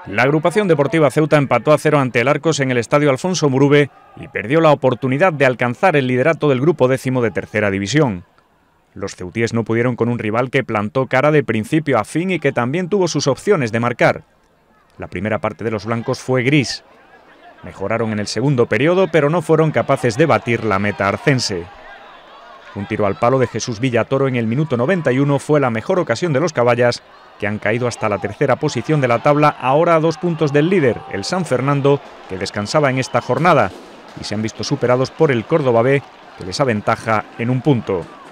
La agrupación deportiva Ceuta empató a 0 ante el Arcos en el estadio Alfonso Murube y perdió la oportunidad de alcanzar el liderato del grupo décimo de tercera división. Los ceutíes no pudieron con un rival que plantó cara de principio a fin y que también tuvo sus opciones de marcar. La primera parte de los blancos fue gris. Mejoraron en el segundo periodo, pero no fueron capaces de batir la meta arcense. Un tiro al palo de Jesús Villatoro en el minuto 91 fue la mejor ocasión de los caballas, que han caído hasta la tercera posición de la tabla, ahora a 2 puntos del líder, el San Fernando, que descansaba en esta jornada, y se han visto superados por el Córdoba B, que les aventaja en 1 punto.